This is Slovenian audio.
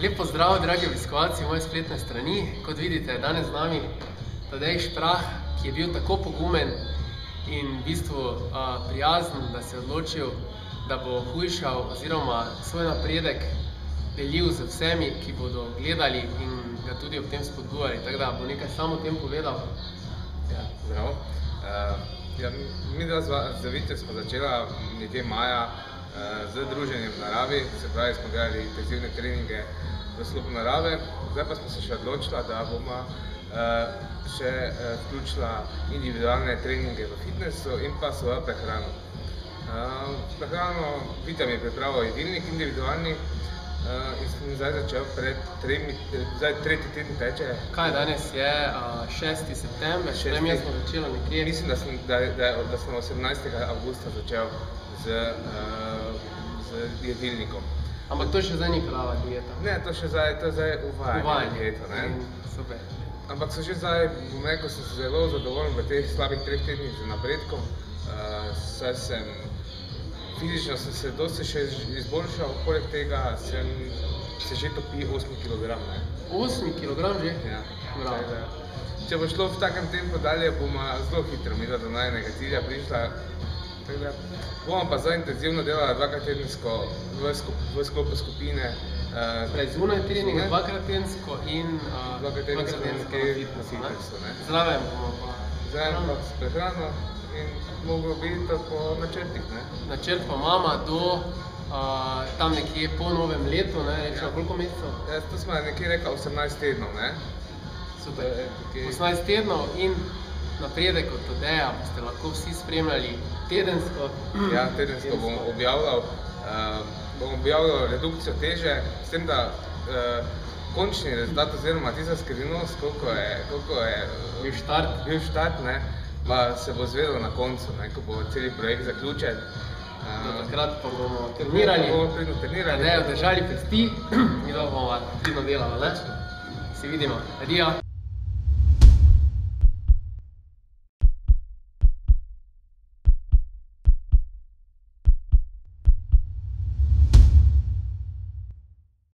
Lep pozdrav, dragi obiskovalci moje spletne strani. Kot vidite, je danes z nami Tadej Šprah, ki je bil tako pogumen in v bistvu prijazen, da se je odločil, da bo hujšal oziroma svoj napredek delil z vsemi, ki bodo gledali in ga tudi ob tem spodbujali. Tako da bo nekaj samo o tem povedal. Ja, zdravo. Mi z Vitjo smo začela nekje maja z druženjem v naravi, se pravi, smo delali intenzivne treninge v sklopu narave. Zdaj pa smo se še odločila, da bomo še vključila individualne treninge v fitnessu in pa svojo prehrano. Prehrano Vitja mi je pripravil jedilnik individualni in sem zdaj začel zdaj tretji teden teče. Kaj danes je? 6. september, mi smo začeli nekje. Mislim, da sem 18. avgusta začel z jedilnikom. Ampak to še zdaj ni prava dieta. Ne, to je zdaj uvajanje dieto. Super. Ampak so že zdaj, bom rekel, sem zelo zadovoljen v teh slabih 3 tednih z napredkom. Saj sem fizično se dosti še izboljšal, poleg tega se že topi 8 kg. 8 kg že? Ja. Bravo. Če bo šlo v takem tempu dalje, bomo zelo hitro midva do najnega cilja prišla. Bomo pa zdaj intenzivno delala 2-krat tedensko v sklopu skupine. Zunaj treninga 2-krat tedensko in 2-krat tedensko na fitnessu. Zraven bomo pa. Zraven pa s prehrano in moglo biti to po načrtih. Načrt pa imamo do tam nekje po novem letu, rečemo koliko mesecev? To smo nekje rekla 18 tednov. Super. 18 tednov in napredek od Tadeja boste lahko vsi spremljali tedensko. Ja, tedensko bom objavljal redukcijo teže, s tem, da končni rezultat oziroma tista skrivnost, koliko je bil štart, pa se bo zvedel na koncu, ko bo celi projekt zaključen. Do takrat pa bomo trenirali, Tadeju držali pesti in da bomo pridno delali. Se vidimo. Adijo.